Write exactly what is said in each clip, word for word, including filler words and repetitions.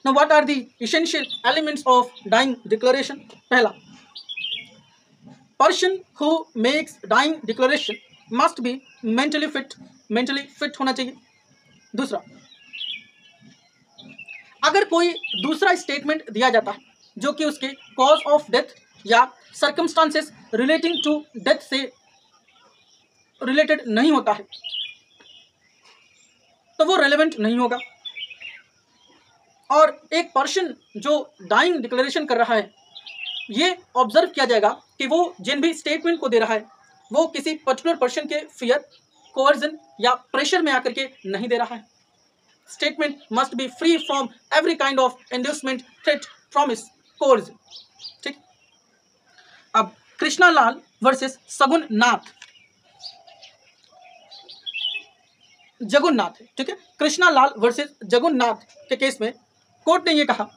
Now what are the essential elements of dying declaration? पहला, person who makes dying declaration must be mentally fit, mentally fit होना चाहिए. दूसरा, अगर कोई दूसरा स्टेटमेंट दिया जाता है जो कि उसके कॉज ऑफ डेथ या सर्कमस्टांसेस रिलेटिंग टू डेथ से रिलेटेड नहीं होता है तो वो रेलेवेंट नहीं होगा. और एक पर्सन जो डाइंग डिक्लेरेशन कर रहा है ये ऑब्जर्व किया जाएगा कि वो जिन भी स्टेटमेंट को दे रहा है वो किसी पर्टिकुलर पर्सन के फियर, कोवर्जन या प्रेशर में आकर के नहीं दे रहा है. Statement must be free from every kind of inducement, threat, promise, coercion. ठीक. अब कृष्णालाल वर्सेस सगुन नाथ, जगुन्नाथ है. ठीक है, कृष्णालाल वर्सेस जगुन्नाथ के केस में कोर्ट ने ये कहा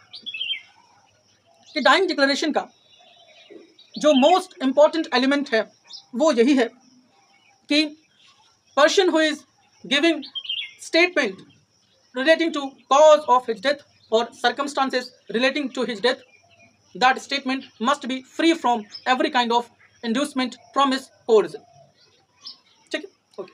कि डाइंग डिक्लेरेशन का जो मोस्ट इंपॉर्टेंट एलिमेंट है वो यही है कि person who is giving statement relating to cause of his death और circumstances relating to his death, that statement must be free from every kind of inducement, promise, coercion. ठीक है, okay.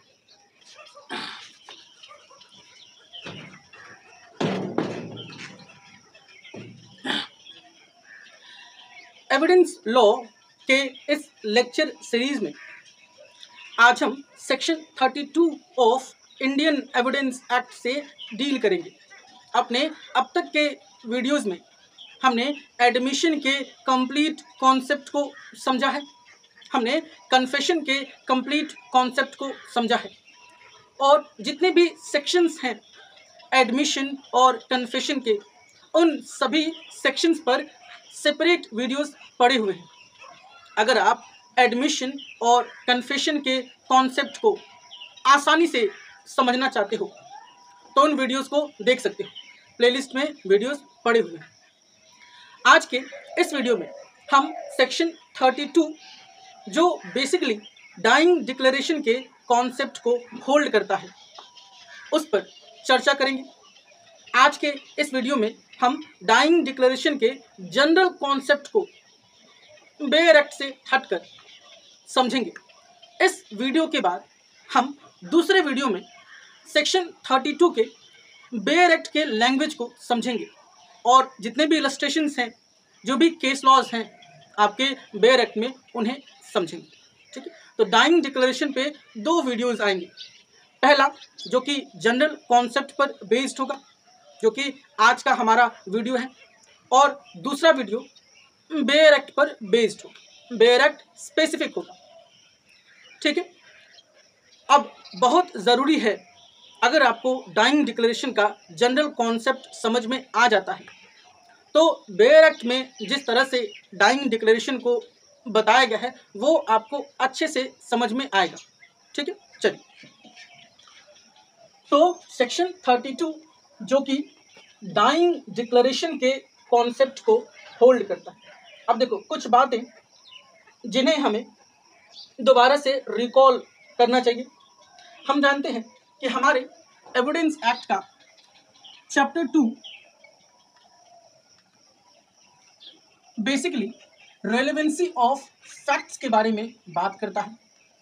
Evidence law के इस lecture series में आज हम section बत्तीस of Indian evidence act से डील करेंगे. अपने अब तक के वीडियोस में हमने एडमिशन के कंप्लीट कॉन्सेप्ट को समझा है, हमने कन्फेशन के कंप्लीट कॉन्सेप्ट को समझा है और जितने भी सेक्शंस हैं एडमिशन और कन्फेशन के उन सभी सेक्शंस पर सेपरेट वीडियोस पड़े हुए हैं. अगर आप एडमिशन और कन्फेशन के कॉन्सेप्ट को आसानी से समझना चाहते हो तो उन वीडियोस को देख सकते हो, प्लेलिस्ट में वीडियोस पड़े हुए हैं. आज के इस वीडियो में हम सेक्शन बत्तीस जो बेसिकली डाइंग डिक्लेरेशन के कॉन्सेप्ट को होल्ड करता है उस पर चर्चा करेंगे. आज के इस वीडियो में हम डाइंग डिक्लेरेशन के जनरल कॉन्सेप्ट को बेयर एक्ट से हटकर समझेंगे. इस वीडियो के बाद हम दूसरे वीडियो में सेक्शन बत्तीस के बेयर एक्ट के लैंग्वेज को समझेंगे और जितने भी इलस्ट्रेशंस हैं, जो भी केस लॉज हैं आपके बेयर एक्ट में, उन्हें समझेंगे. ठीक है, तो डाइंग डिक्लेरेशन पे दो वीडियोस आएंगे. पहला जो कि जनरल कॉन्सेप्ट पर बेस्ड होगा जो कि आज का हमारा वीडियो है, और दूसरा वीडियो बेयर एक्ट पर बेस्ड होगा, बेयर एक्ट स्पेसिफिक होगा. ठीक है, अब बहुत ज़रूरी है अगर आपको डाइंग डिक्लेरेशन का जनरल कॉन्सेप्ट समझ में आ जाता है तो बेयर एक्ट में जिस तरह से डाइंग डिक्लेरेशन को बताया गया है वो आपको अच्छे से समझ में आएगा. ठीक है, चलिए. तो सेक्शन बत्तीस जो कि डाइंग डिक्लेरेशन के कॉन्सेप्ट को होल्ड करता है. अब देखो कुछ बातें जिन्हें हमें दोबारा से रिकॉल करना चाहिए. हम जानते हैं कि हमारे एविडेंस एक्ट का chapter two basically relevancy of facts के बारे में बात करता है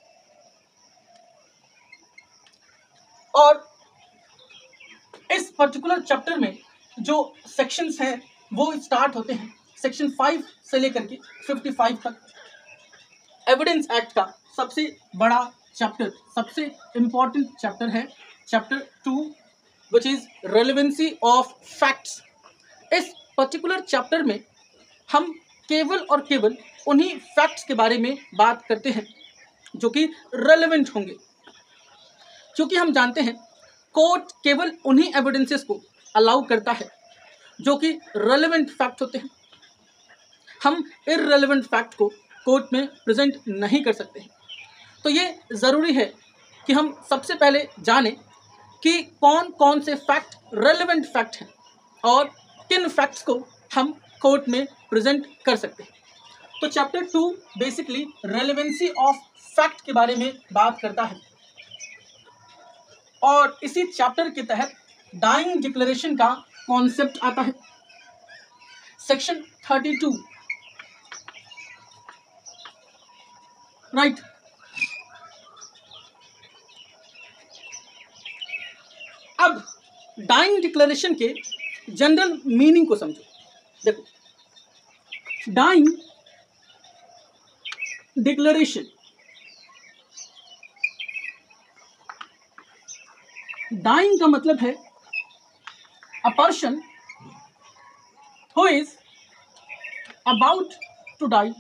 और इस पर्टिकुलर चैप्टर में जो सेक्शंस हैं वो स्टार्ट होते हैं सेक्शन फाइव से लेकर के फिफ्टी फाइव तक. एविडेंस एक्ट का सबसे बड़ा चैप्टर, सबसे इम्पॉर्टेंट चैप्टर है chapter two which is relevancy of facts. इस पर्टिकुलर चैप्टर में हम केवल और केवल उन्हीं फैक्ट्स के बारे में बात करते हैं जो कि रेलेवेंट होंगे, क्योंकि हम जानते हैं कोर्ट केवल उन्हीं एविडेंसेस को अलाउ करता है जो कि रेलेवेंट फैक्ट होते हैं. हम इररेलेवेंट फैक्ट को कोर्ट में प्रेजेंट नहीं कर सकते. तो ये ज़रूरी है कि हम सबसे पहले जानें कि कौन कौन से फैक्ट रेलेवेंट फैक्ट हैं और किन फैक्ट्स को हम कोर्ट में प्रेजेंट कर सकते हैं. तो chapter two basically relevancy of fact के बारे में बात करता है और इसी चैप्टर के तहत डाइंग डिक्लेरेशन का कॉन्सेप्ट आता है। Section thirty two, right. अब डाइंग डिक्लेरेशन के जनरल मीनिंग को समझो। देखो, डाइंग डिक्लेरेशन, डाइंग का मतलब है a person who is about to die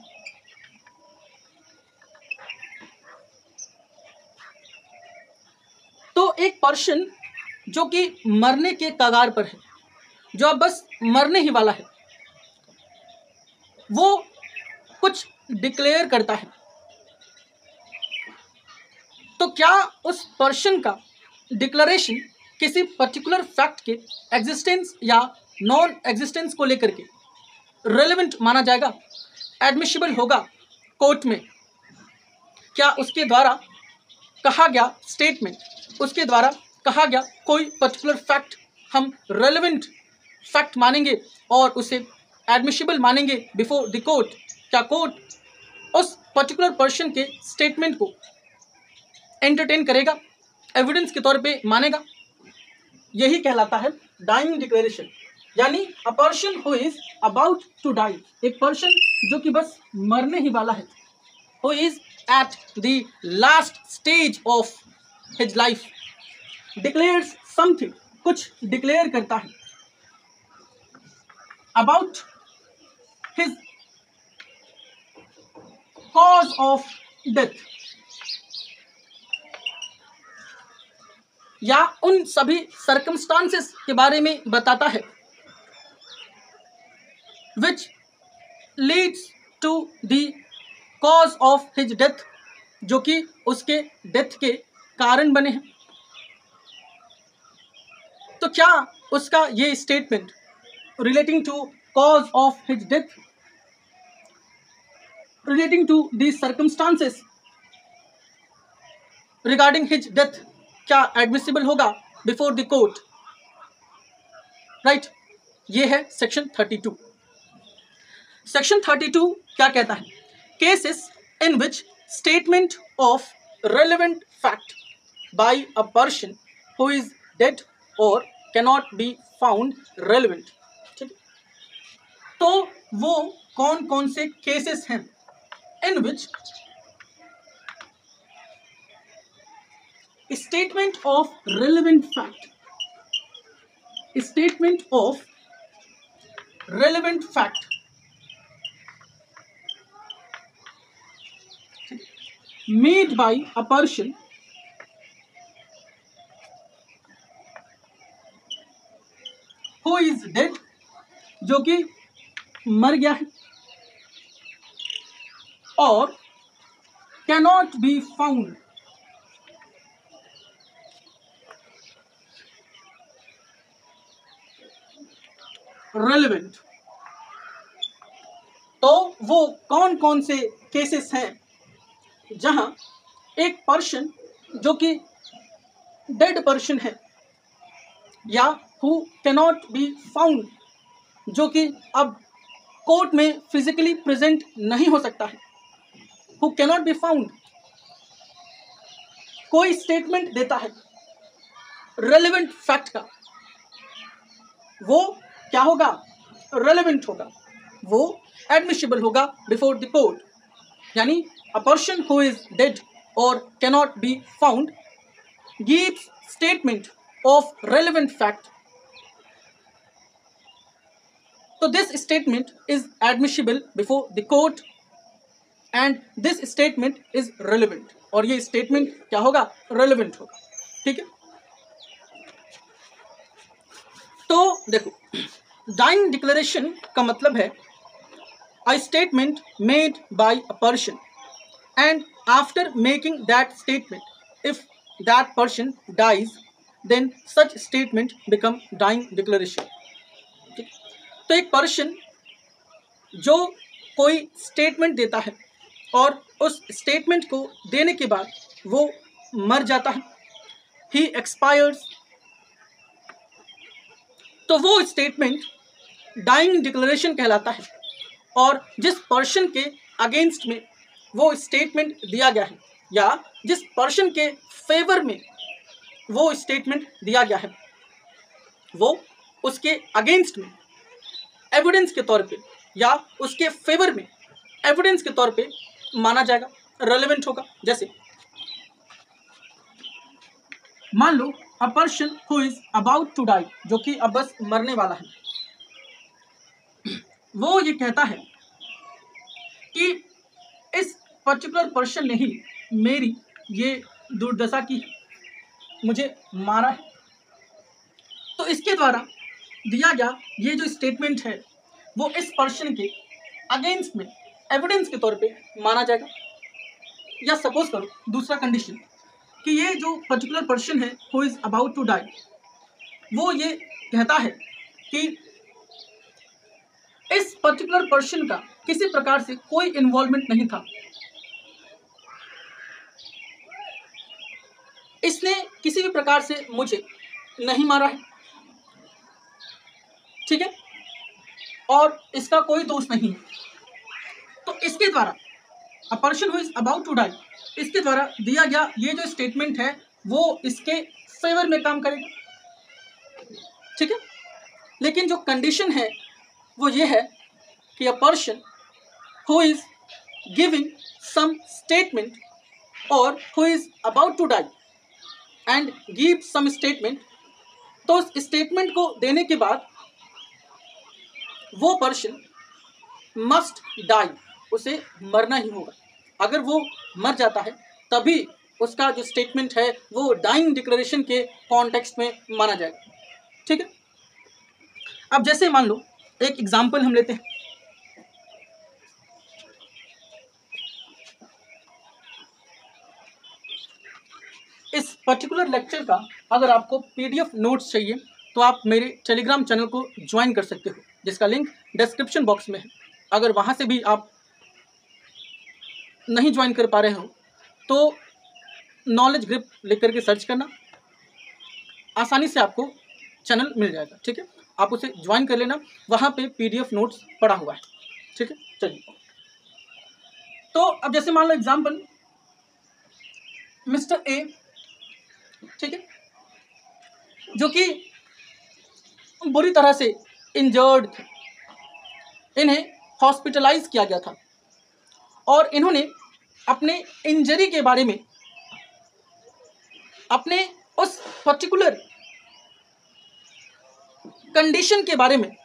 तो एक पर्सन जो कि मरने के कगार पर है, जो अब बस मरने ही वाला है, वो कुछ डिक्लेयर करता है। तो क्या उस पर्सन का डिक्लेरेशन किसी पर्टिकुलर फैक्ट के एग्जिस्टेंस या नॉन एग्जिस्टेंस को लेकर के रेलेवेंट माना जाएगा, एडमिसिबल होगा कोर्ट में? क्या उसके द्वारा कहा गया स्टेटमेंट, उसके द्वारा कहा गया कोई पर्टिकुलर फैक्ट हम रेलेवेंट फैक्ट मानेंगे और उसे एडमिसिबल मानेंगे बिफोर द कोर्ट? क्या कोर्ट उस पर्टिकुलर पर्सन के स्टेटमेंट को एंटरटेन करेगा, एविडेंस के तौर पे मानेगा? यही कहलाता है डाइंग डिक्लेरेशन। यानी a person who is about to die, एक पर्सन जो कि बस मरने ही वाला है, who is at the last stage of his life, declares something, कुछ डिक्लेयर करता है about his cause of death, या उन सभी सर्कमस्टांसेस के बारे में बताता है which leads to the cause of his death, जो कि उसके डेथ के कारण बने हैं। तो क्या उसका ये statement relating to cause of his death, relating to the circumstances regarding his death, क्या एडमिसिबल होगा बिफोर द कोर्ट? राइट, ये है section thirty two. Section thirty two क्या कहता है? Cases in which statement of relevant fact by a person who is dead और cannot be found relevant. ठीक है, तो वो कौन कौन से केसेस हैं in which statement of relevant fact, statement of relevant fact made by a person who is dead, जो कि मर गया है, और कैनॉट बी फाउंड रेलेवेंट। तो वो कौन कौन से केसेस हैं जहां एक पर्सन जो कि डेड पर्सन है, या हु कैनॉट बी फाउंड, जो कि अब कोर्ट में फिजिकली प्रेजेंट नहीं हो सकता है, हु कैनॉट बी फाउंड, कोई स्टेटमेंट देता है रेलेवेंट फैक्ट का, वो क्या होगा? रेलेवेंट होगा, वो एडमिसिबल होगा बिफोर द कोर्ट। यानी a person who is dead और cannot be found gives statement of relevant fact, तो this statement is admissible before the court and this statement is relevant, और ये स्टेटमेंट क्या होगा? रेलेवेंट होगा। ठीक है, तो देखो, डाइंग डिक्लेरेशन का मतलब है a statement made by a person and after making that statement if that person dies then such statement become dying declaration. तो एक पर्सन जो कोई स्टेटमेंट देता है और उस स्टेटमेंट को देने के बाद वो मर जाता है, ही एक्सपायर्स, तो वो स्टेटमेंट डाइंग डिक्लेरेशन कहलाता है। और जिस पर्सन के अगेंस्ट में वो स्टेटमेंट दिया गया है या जिस पर्सन के फेवर में वो स्टेटमेंट दिया गया है वो उसके अगेंस्ट में एविडेंस के तौर पे या उसके फेवर में एविडेंस के तौर पे माना जाएगा, रेलेवेंट होगा। जैसे मान लो a person who is about to die, जो कि अब बस मरने वाला है, वो ये कहता है कि इस पर्टिकुलर पर्सन ने ही मेरी ये दुर्दशा की, मुझे मारा है। तो इसके द्वारा दिया गया ये जो स्टेटमेंट है वो इस पर्सन के अगेंस्ट में एविडेंस के तौर पे माना जाएगा। या सपोज करो दूसरा कंडीशन कि ये जो पर्टिकुलर पर्सन है who is about to die, वो ये कहता है कि इस पर्टिकुलर पर्सन का किसी प्रकार से कोई इन्वॉल्वमेंट नहीं था, इसने किसी भी प्रकार से मुझे नहीं मारा है, ठीक है, और इसका कोई दोष नहीं है। तो इसके द्वारा a person who is about to die, इसके द्वारा दिया गया ये जो स्टेटमेंट है वो इसके फेवर में काम करेगा, ठीक है। लेकिन जो कंडीशन है वो ये है कि a person who is giving some statement और who is about to die and give some statement, तो उस स्टेटमेंट को देने के बाद वो पर्सन मस्ट डाई, उसे मरना ही होगा। अगर वो मर जाता है तभी उसका जो स्टेटमेंट है वो डाइंग डिक्लेरेशन के कॉन्टेक्स्ट में माना जाएगा, ठीक है। अब जैसे मान लो एक एग्जांपल हम लेते हैं। इस पर्टिकुलर लेक्चर का अगर आपको पीडीएफ नोट्स चाहिए तो आप मेरे टेलीग्राम चैनल को ज्वाइन कर सकते हो, जिसका लिंक डिस्क्रिप्शन बॉक्स में है। अगर वहाँ से भी आप नहीं ज्वाइन कर पा रहे हो तो नॉलेज ग्रिप लिख करके सर्च करना, आसानी से आपको चैनल मिल जाएगा, ठीक है। आप उसे ज्वाइन कर लेना, वहाँ पे पीडीएफ नोट्स पड़ा हुआ है, ठीक है। चलिए, तो अब जैसे मान लो एग्जाम्पल मिस्टर ए, ठीक है, जो कि बुरी तरह से इंजर्ड थे, इन्हें हॉस्पिटलाइज किया गया था और इन्होंने अपने इंजरी के बारे में, अपने उस पर्टिकुलर कंडीशन के बारे में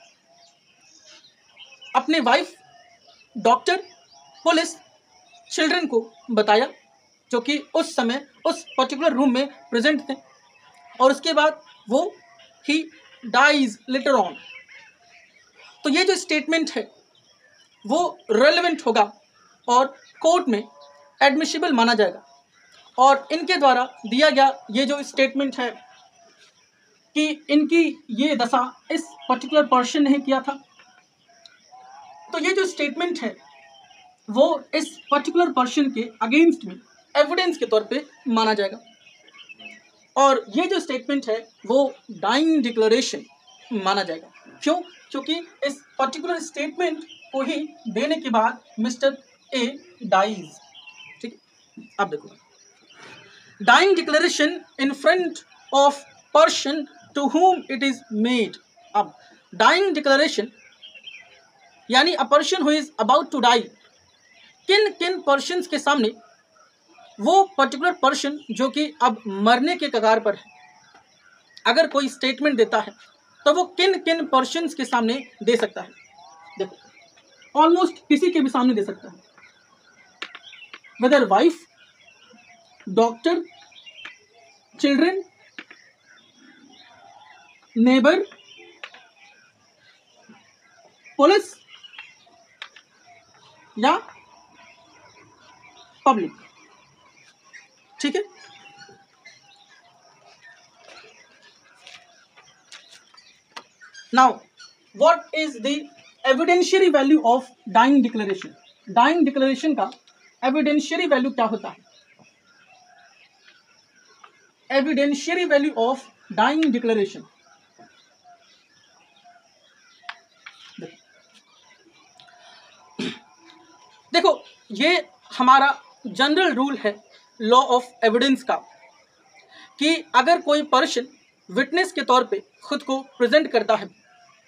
अपने वाइफ, डॉक्टर, पुलिस, चिल्ड्रन को बताया, जो कि उस समय उस पर्टिकुलर रूम में प्रेजेंट थे। और उसके बाद वो ही डाइज लेटर ऑन। तो ये जो स्टेटमेंट है वो रेलेवेंट होगा और कोर्ट में एडमिसिबल माना जाएगा। और इनके द्वारा दिया गया ये जो स्टेटमेंट है कि इनकी ये दशा इस पर्टिकुलर पर्सन ने किया था, तो ये जो स्टेटमेंट है वो इस पर्टिकुलर पर्सन के अगेंस्ट में एविडेंस के तौर पे माना जाएगा। और ये जो स्टेटमेंट है वो डाइंग डिक्लेरेशन माना जाएगा। क्यों? क्योंकि इस पर्टिकुलर स्टेटमेंट को ही देने के बाद मिस्टर ए डाइज, ठीक है। अब देखो, dying declaration in front of person to whom it is made. अब डाइंग डिक्लेरेशन यानी a person who is about to die, किन किन पर्सन्स के सामने वो पर्टिकुलर पर्सन जो कि अब मरने के कगार पर है, अगर कोई स्टेटमेंट देता है तो वो किन किन पर्सन्स के सामने दे सकता है। देखो, ऑलमोस्ट किसी के भी सामने दे सकता है, whether wife, doctor, children, neighbour, police या पब्लिक, ठीक है। Now what is the evidentiary value of dying declaration. Dying declaration का एविडेंशियरी वैल्यू क्या होता है? Evidentiary value of dying declaration, देखो, ये हमारा जनरल रूल है लॉ ऑफ एविडेंस का कि अगर कोई पर्सन विटनेस के तौर पे खुद को प्रेजेंट करता है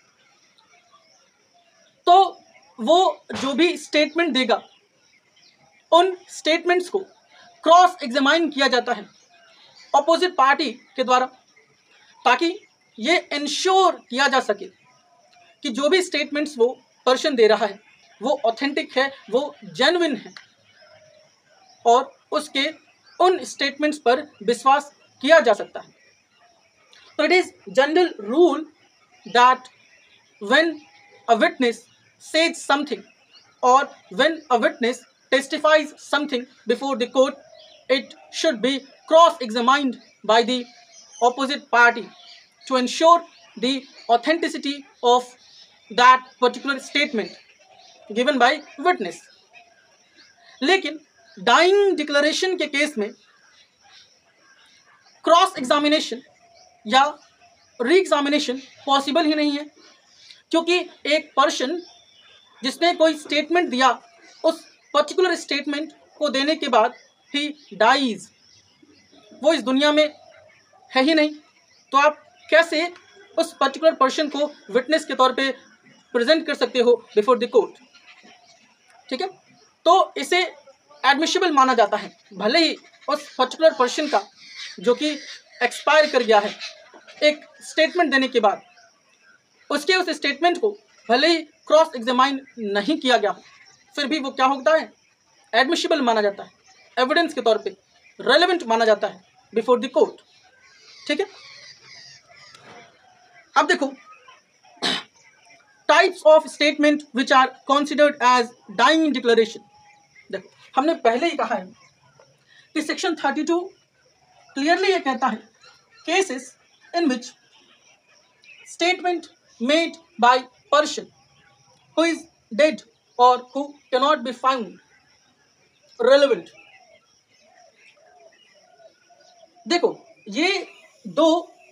तो वो जो भी स्टेटमेंट देगा उन स्टेटमेंट्स को क्रॉस एग्जामाइन किया जाता है अपोजिट पार्टी के द्वारा, ताकि ये इंश्योर किया जा सके कि जो भी स्टेटमेंट्स वो पर्सन दे रहा है वो ऑथेंटिक है, वो जेन्युइन है और उसके उन स्टेटमेंट्स पर विश्वास किया जा सकता है। तो it is general rule that when a witness says something or when a witness testifies something before the court, it should be cross-examined by the opposite party to ensure the authenticity of that particular statement given by witness. लेकिन dying declaration के case में cross examination या re examination possible ही नहीं है, क्योंकि एक person जिसने कोई स्टेटमेंट दिया उस पर्टिकुलर स्टेटमेंट को देने के बाद ही डाइज, वो इस दुनिया में है ही नहीं, तो आप कैसे उस पर्टिकुलर पर्सन को विटनेस के तौर पे प्रेजेंट कर सकते हो बिफोर द कोर्ट। ठीक है, तो इसे एडमिशिबल माना जाता है, भले ही उस पर्टिकुलर पर्सन का जो कि एक्सपायर कर गया है एक स्टेटमेंट देने के बाद उसके उस स्टेटमेंट को भले ही क्रॉस एग्जामाइन नहीं किया गया, फिर भी वो क्या होता है, एडमिशिबल माना जाता है, एविडेंस के तौर पे रेलेवेंट माना जाता है बिफोर द कोर्ट। ठीक है, अब देखो types of statement which are considered as dying declaration. देखो, हमने पहले ही कहा है कि सेक्शन थर्टी टू क्लियरली ये कहता है cases in which statement made by person who is dead or who cannot be found relevant। देखो, ये दो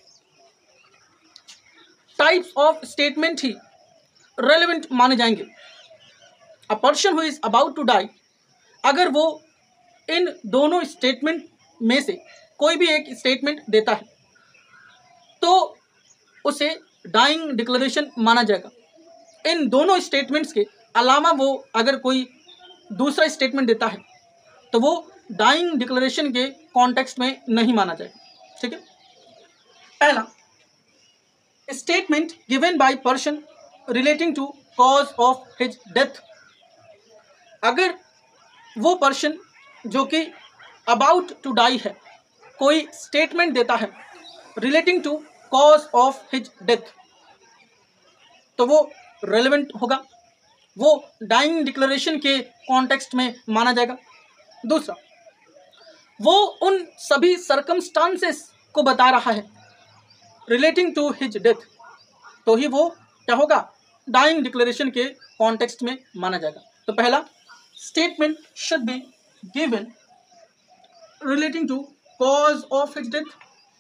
टाइप्स ऑफ स्टेटमेंट ही रेलेवेंट माने जाएंगे। A person who is about to die, अगर वो इन दोनों स्टेटमेंट में से कोई भी एक स्टेटमेंट देता है तो उसे डाइंग डिक्लेरेशन माना जाएगा। इन दोनों स्टेटमेंट्स के अलावा वो अगर कोई दूसरा स्टेटमेंट देता है तो वो डाइंग डिक्लेरेशन के कॉन्टेक्स्ट में नहीं माना जाएगा। ठीक है, पहला statement given by person relating to cause of his death. अगर वो पर्सन जो कि अबाउट टू डाई है कोई स्टेटमेंट देता है relating to cause of his death तो वो रेलेवेंट होगा, वो डाइंग डिक्लेरेशन के कॉन्टेक्स्ट में माना जाएगा। दूसरा, वो उन सभी सर्कमस्टांसेस को बता रहा है रिलेटिंग टू हिज डेथ तो ही वो क्या होगा, डाइंग डिक्लेरेशन के कॉन्टेक्स्ट में माना जाएगा। तो पहला, statement should be given relating to cause of his death,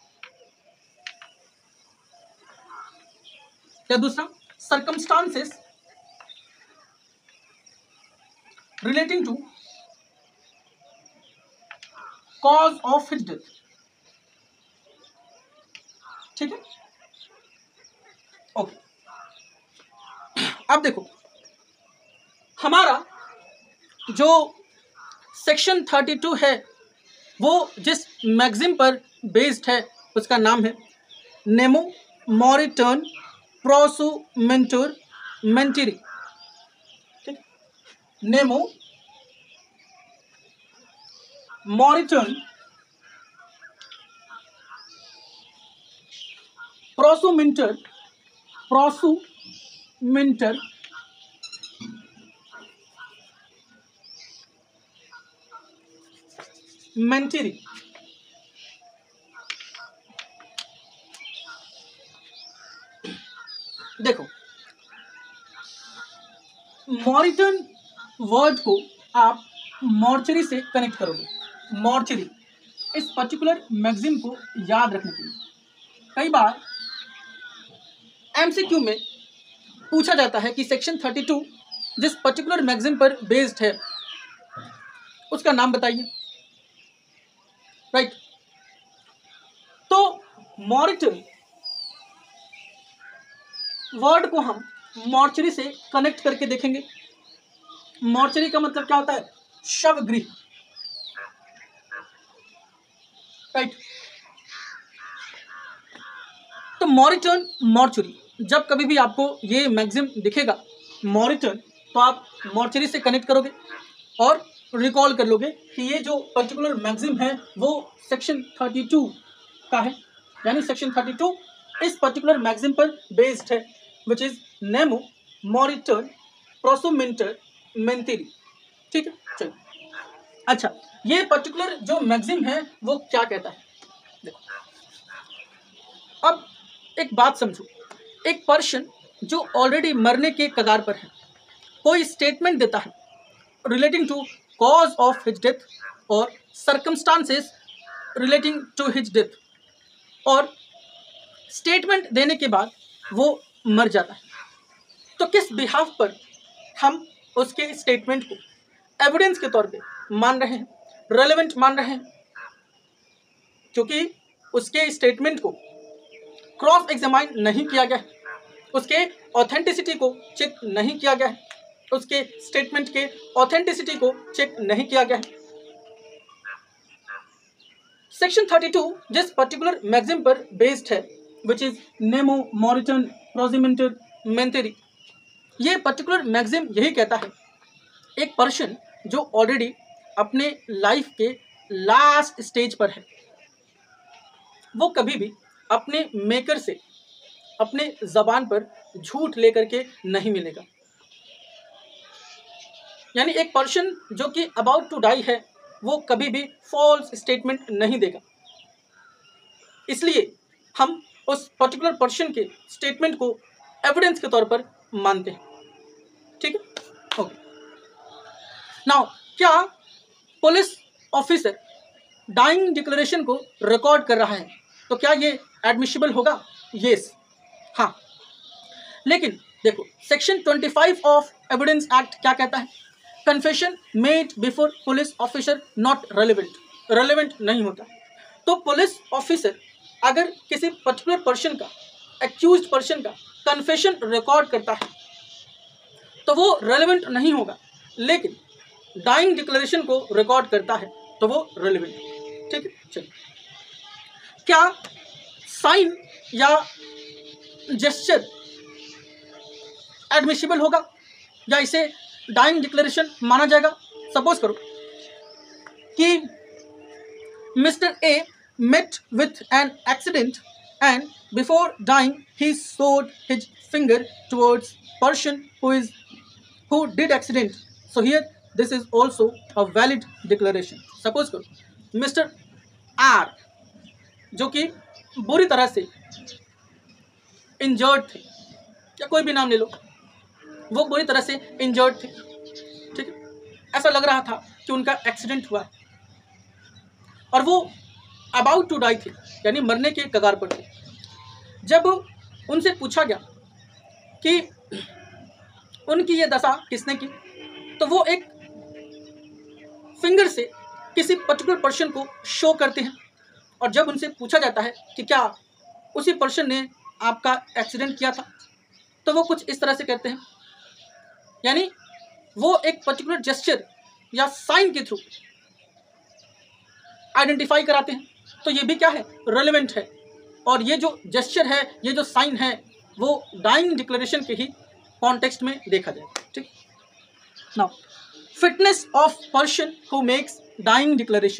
या दूसरा, circumstances relating to cause of his death। ठीक है, ओके। अब देखो, हमारा जो सेक्शन थर्टी टू है वो जिस मैगजिम पर बेस्ड है उसका नाम है नेमो मॉरिटर्न प्रोसुमेंटुर मेंटिरी। ठीक, नेमो मॉरिटर्न प्रोसुमेंटर प्रोसुमेंटर मेंटिरी। देखो, मॉरिटर्न वर्ड को आप मॉर्चरी से कनेक्ट करोगे। मॉर्चरी इस पर्टिकुलर मैगजीन को याद रखने के लिए कई बार एमसीक्यू में पूछा जाता है कि सेक्शन थर्टी टू जिस पर्टिकुलर मैगजीन पर बेस्ड है उसका नाम बताइए। राइट, तो मॉर्चरी वर्ड को हम मॉर्चरी से कनेक्ट करके देखेंगे। मॉर्चरी का मतलब क्या होता है? शवगृह। राइट, तो मॉरिटर्न मॉर्चरी, जब कभी भी आपको ये मैक्सिम दिखेगा मॉरिटर्न, तो आप मॉर्चरी से कनेक्ट करोगे और रिकॉल कर लोगे कि ये जो पर्टिकुलर मैक्सिम है वो सेक्शन थर्टी टू का है, यानी सेक्शन थर्टी टू इस पर्टिकुलर मैक्सिम पर बेस्ड है, विच इज नेमो मॉरिटर्न प्रोसोमेंटर मेंटेरी। ठीक है, चलो। अच्छा, ये पर्टिकुलर जो मैक्सिम है वो क्या कहता है? देखो, अब एक बात समझो, एक पर्सन जो ऑलरेडी मरने के कगार पर है, कोई स्टेटमेंट देता है relating to cause of his death और circumstances relating to his death, और स्टेटमेंट देने के बाद वो मर जाता है, तो किस बिहाफ पर हम उसके स्टेटमेंट को एविडेंस के तौर पे मान रहे हैं, रेलेवेंट मान रहे हैं? क्योंकि उसके स्टेटमेंट को क्रॉस एग्जामाइन नहीं किया गया है, उसके ऑथेंटिसिटी को चेक नहीं किया गया है, उसके स्टेटमेंट के ऑथेंटिसिटी को चेक नहीं किया गया है। सेक्शन थर्टी टू जिस पर्टिकुलर मैक्सिम पर बेस्ड है, विच इज नेमो मॉरिटर्न प्रोसिमेंटर मेंटेरी, ये पर्टिकुलर मैक्सिम यही कहता है एक पर्सन जो ऑलरेडी अपने लाइफ के लास्ट स्टेज पर है, वो कभी भी अपने मेकर से अपने जबान पर झूठ लेकर के नहीं मिलेगा। यानी एक पर्सन जो कि अबाउट टू डाई है, वो कभी भी फॉल्स स्टेटमेंट नहीं देगा। इसलिए हम उस पर्टिकुलर पर्सन के स्टेटमेंट को एविडेंस के तौर पर मानते हैं। ठीक है, ओके। नाउ, क्या पुलिस ऑफिसर डाइंग डिक्लेरेशन को रिकॉर्ड कर रहा है तो क्या ये एडमिसिबल होगा? यस, हाँ। लेकिन देखो, section twenty five of evidence act क्या कहता है? Confession made before police officer not relevant, relevant नहीं होता। तो पुलिस ऑफिसर अगर किसी पर्टिकुलर पर्सन का, एक्यूज्ड पर्सन का कन्फेशन रिकॉर्ड करता है तो वो रेलेवेंट नहीं होगा, लेकिन डाइंग डिक्लेरेशन को रिकॉर्ड करता है तो वो रेलेवेंट। ठीक है, चलिए। क्या साइन या जेस्चर एडमिसिबल होगा या इसे डाइंग डिक्लेरेशन माना जाएगा? सपोज करो कि mister A met with an accident and before dying he showed his finger towards person who is who did accident, so here this is also a valid declaration. Suppose करो mister R जो कि बुरी तरह से injured थे, या कोई भी नाम ले लो, वो बुरी तरह से इंजर्ड थे। ठीक है, ऐसा लग रहा था कि उनका एक्सीडेंट हुआ और वो अबाउट टू डाई थे, यानी मरने के कगार पर थे। जब उनसे पूछा गया कि उनकी ये दशा किसने की, तो वो एक फिंगर से किसी पर्टिकुलर पर्सन को शो करते हैं, और जब उनसे पूछा जाता है कि क्या उसी पर्सन ने आपका एक्सीडेंट किया था, तो वो कुछ इस तरह से कहते हैं, यानी वो एक पर्टिकुलर जेस्चर या साइन के थ्रू आइडेंटिफाई कराते हैं। तो ये भी क्या है? रेलेवेंट है। और ये जो जेस्चर है, ये जो साइन है, वो डाइंग डिक्लेरेशन के ही कॉन्टेक्स्ट में देखा जाए। ठीक, now fitness of person who makes dying declaration.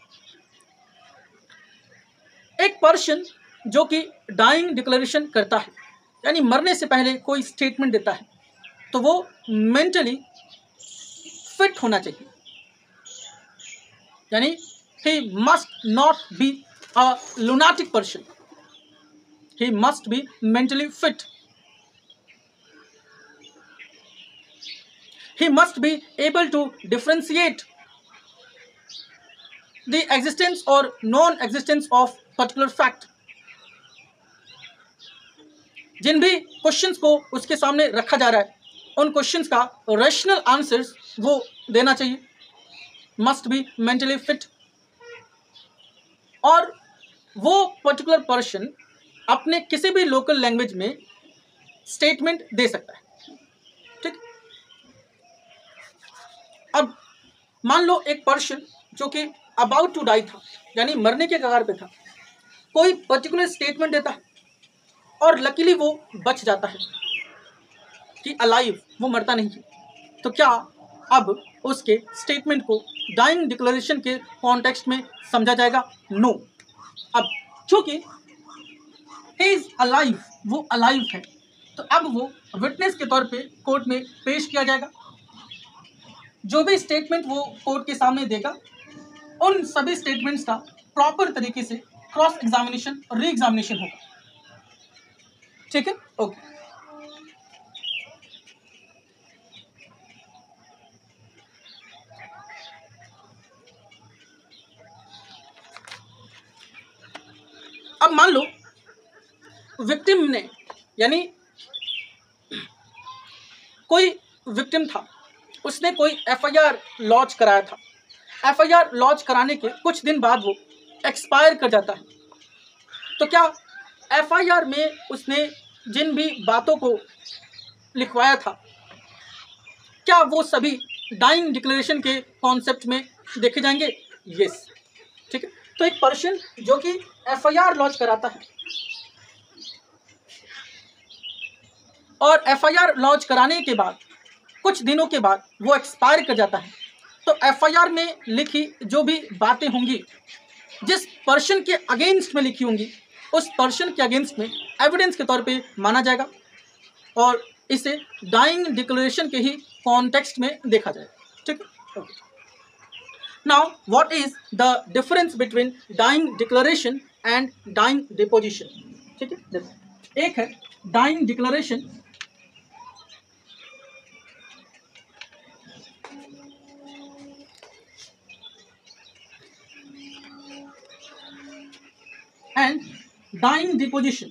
एक पर्सन जो कि डाइंग डिक्लेरेशन करता है, यानी मरने से पहले कोई स्टेटमेंट देता है, तो वो मेंटली फिट होना चाहिए, यानी he must not be a lunatic person, he must be mentally fit, he must be able to differentiate the existence or non-existence of particular fact. जिन भी क्वेश्चंस को उसके सामने रखा जा रहा है, उन क्वेश्चंस का रैशनल आंसर्स वो देना चाहिए। मस्ट बी मेंटली फिट, और वो पर्टिकुलर पर्सन अपने किसी भी लोकल लैंग्वेज में स्टेटमेंट दे सकता है। ठीक, अब मान लो एक पर्सन जो कि अबाउट टू डाई था, यानी मरने के कगार पे था, कोई पर्टिकुलर स्टेटमेंट देता है और लकीली वो बच जाता है कि अलाइव, वो मरता नहीं है, तो क्या अब उसके स्टेटमेंट को डाइंग डिक्लेरेशन के कॉन्टेक्स्ट में समझा जाएगा? नो। अब चूंकि ही इज अलाइव, वो अलाइव है, तो अब वो विटनेस के तौर पे कोर्ट में पेश किया जाएगा। जो भी स्टेटमेंट वो कोर्ट के सामने देगा, उन सभी स्टेटमेंट्स का प्रॉपर तरीके से क्रॉस एग्जामिनेशन और री एग्जामिनेशन होगा। ठीक है, ओके। अब मान लो विक्टिम ने, यानी कोई विक्टिम था, उसने कोई एफआईआर लॉन्च कराया था, एफआईआर लॉन्च कराने के कुछ दिन बाद वो एक्सपायर कर जाता है, तो क्या एफआईआर में उसने जिन भी बातों को लिखवाया था, क्या वो सभी डाइंग डिक्लेरेशन के कॉन्सेप्ट में देखे जाएंगे? यस। ठीक है, तो एक पर्सन जो कि एफआईआर लॉन्च कराता है और एफआईआर लॉन्च कराने के बाद कुछ दिनों के बाद वो एक्सपायर कर जाता है, तो एफआईआर में लिखी जो भी बातें होंगी, जिस पर्सन के अगेंस्ट में लिखी होंगी, उस पर्सन के अगेंस्ट में एविडेंस के तौर पे माना जाएगा और इसे डाइंग डिक्लेरेशन के ही कॉन्टेक्स्ट में देखा जाएगा। ठीक है, now what is the difference between dying declaration and dying deposition? ठीक है, देखो, एक है dying declaration, and dying deposition.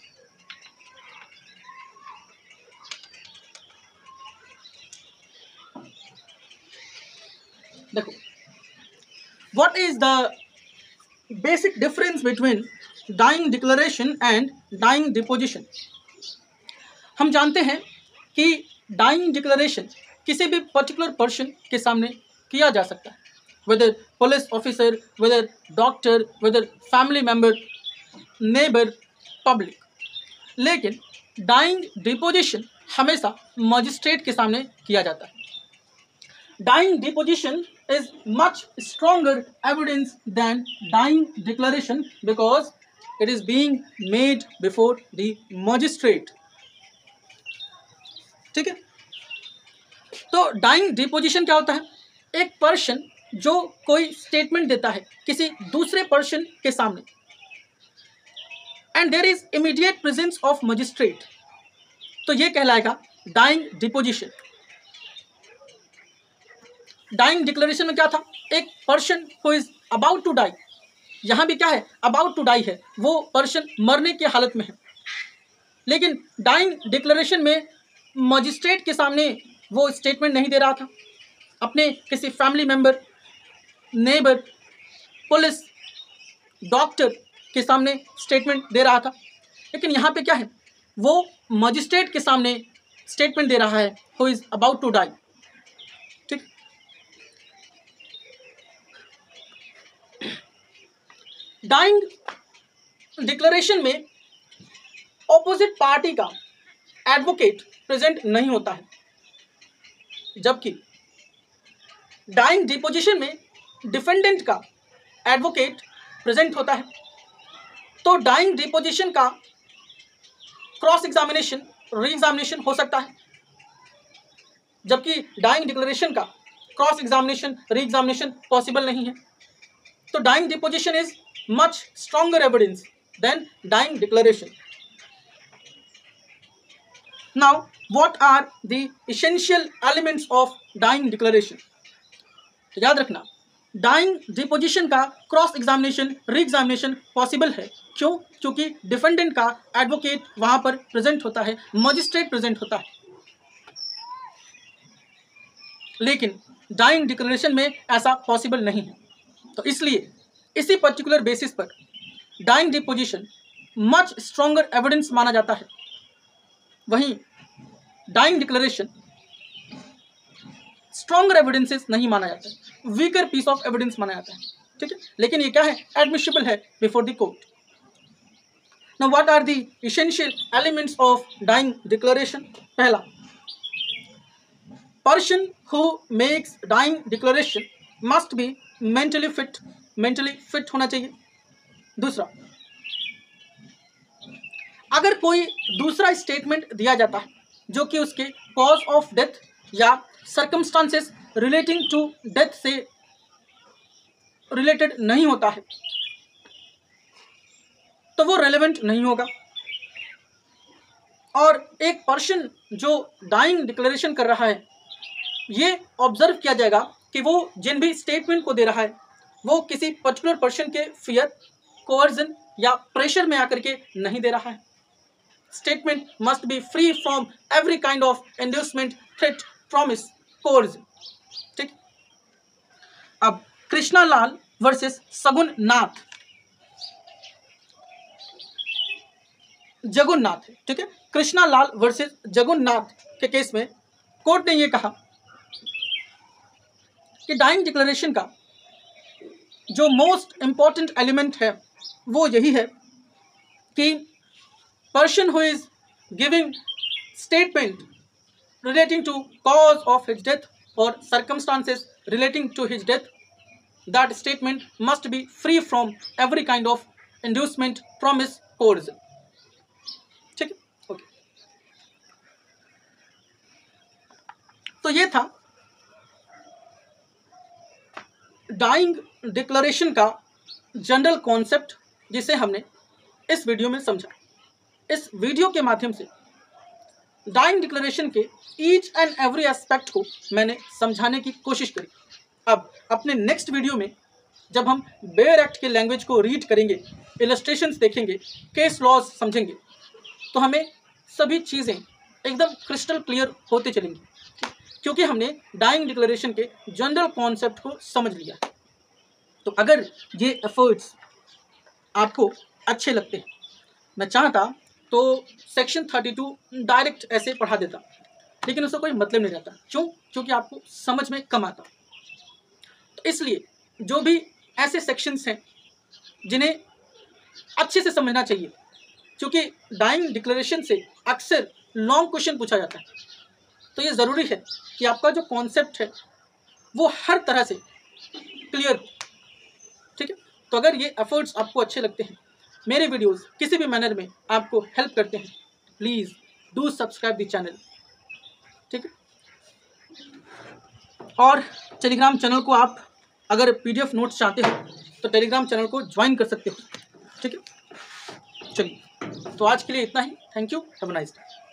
देखो, what is the basic difference between dying declaration and dying deposition? हम जानते हैं कि डाइंग डिक्लेरेशन किसी भी पर्टिकुलर पर्सन के सामने किया जा सकता है, whether police officer, whether doctor, whether family member, neighbour, public. लेकिन डाइंग डिपोजिशन हमेशा मजिस्ट्रेट के सामने किया जाता है। Dying deposition is much stronger evidence than dying declaration because it is being made before the magistrate। ठीक है, तो डाइंग डिपोजिशन क्या होता है? एक पर्सन जो कोई स्टेटमेंट देता है किसी दूसरे पर्सन के सामने and there is immediate presence of magistrate, तो ये कहलाएगा डाइंग डिपोजिशन। डाइंग डिक्लेरेशन में क्या था? एक person who is about to die, यहाँ भी क्या है? अबाउट टू डाई है, वो पर्सन मरने की हालत में है। लेकिन डाइंग डिक्लेरेशन में मजिस्ट्रेट के सामने वो स्टेटमेंट नहीं दे रहा था, अपने किसी family member, neighbour, police, doctor के सामने स्टेटमेंट दे रहा था। लेकिन यहाँ पे क्या है? वो मजिस्ट्रेट के सामने स्टेटमेंट दे रहा है who is about to die. ठीक, डाइंग डिक्लेरेशन में ऑपोजिट पार्टी का एडवोकेट प्रेजेंट नहीं होता है, जबकि डाइंग डिपोजिशन में डिफेंडेंट का एडवोकेट प्रेजेंट होता है। तो डाइंग डिपोजिशन का क्रॉस एग्जामिनेशन, री एग्जामिनेशन हो सकता है, जबकि डाइंग डिक्लेरेशन का cross examination, re examination possible नहीं है। तो dying deposition is much stronger evidence than dying declaration. Now, what are the essential elements of dying declaration? तो याद रखना, डाइंग डिपोजिशन का cross examination, re examination possible है। क्यों? क्योंकि डिफेंडेंट का एडवोकेट वहां पर प्रेजेंट होता है, मजिस्ट्रेट प्रेजेंट होता है। लेकिन डाइंग डिक्लेरेशन में ऐसा पॉसिबल नहीं है। तो इसलिए इसी पर्टिकुलर बेसिस पर dying deposition much stronger evidence माना जाता है, वहीं डाइंग डिक्लेरेशन स्ट्रॉन्गर एविडेंसेस नहीं माना जाता है, वीकर पीस ऑफ एविडेंस माना जाता है। ठीक है, लेकिन ये क्या है, एडमिसिबल है before the court. Now what are the essential elements of dying declaration? पहला, person who makes dying declaration must be mentally fit, mentally fit होना चाहिए। दूसरा, अगर कोई दूसरा स्टेटमेंट दिया जाता है जो कि उसके कॉज ऑफ डेथ या सर्कमस्टांसेस रिलेटिंग टू डेथ से रिलेटेड नहीं होता है, तो वो रेलेवेंट नहीं होगा। और एक पर्सन जो डाइंग डिक्लेरेशन कर रहा है, ये ऑब्जर्व किया जाएगा कि वो जिन भी स्टेटमेंट को दे रहा है वो किसी पर्टिकुलर पर्सन के फियर, कोअर्जन या प्रेशर में आकर के नहीं दे रहा है। Statement must be free from every kind of inducement, threat, promise, coercion. ठीक। अब कृष्णा लाल वर्सेस सगुन नाथ, जगुन्नाथ है। ठीक है, कृष्णा लाल वर्सेस जगुन्नाथ के केस में कोर्ट ने यह कहा कि डाइंग डिक्लेरेशन का जो मोस्ट इंपॉर्टेंट एलिमेंट है वो यही है कि person who is giving statement relating to cause of his death or circumstances relating to his death, that statement must be free from every kind of inducement, promise, coercion. ठीक है, okay. तो ये था डाइंग डिक्लेरेशन का general concept जिसे हमने इस video में समझा। इस वीडियो के माध्यम से डाइंग डिक्लेरेशन के ईच एंड एवरी एस्पेक्ट को मैंने समझाने की कोशिश करी। अब अपने नेक्स्ट वीडियो में जब हम बेयर एक्ट के लैंग्वेज को रीड करेंगे, इलस्ट्रेशंस देखेंगे, केस लॉज समझेंगे, तो हमें सभी चीज़ें एकदम क्रिस्टल क्लियर होते चलेंगी, क्योंकि हमने डाइंग डिक्लेरेशन के जनरल कॉन्सेप्ट को समझ लिया। तो अगर ये एफर्ट्स आपको अच्छे लगते हैं, मैं चाहता तो सेक्शन थर्टी टू डायरेक्ट ऐसे पढ़ा देता, लेकिन उसका कोई मतलब नहीं रहता। क्यों? क्योंकि आपको समझ में कम आता। तो इसलिए जो भी ऐसे सेक्शंस हैं जिन्हें अच्छे से समझना चाहिए, क्योंकि डाइंग डिक्लेरेशन से अक्सर लॉन्ग क्वेश्चन पूछा जाता है, तो ये ज़रूरी है कि आपका जो कॉन्सेप्ट है वो हर तरह से क्लियर हो। ठीक है, तो अगर ये एफर्ट्स आपको अच्छे लगते हैं, मेरे वीडियोस किसी भी मैनर में आपको हेल्प करते हैं, please do subscribe the channel. ठीक है, और टेलीग्राम चैनल को आप अगर पीडीएफ नोट्स चाहते हो तो टेलीग्राम चैनल को ज्वाइन कर सकते हो। ठीक है, चलिए, तो आज के लिए इतना ही। Thank you, have a nice day.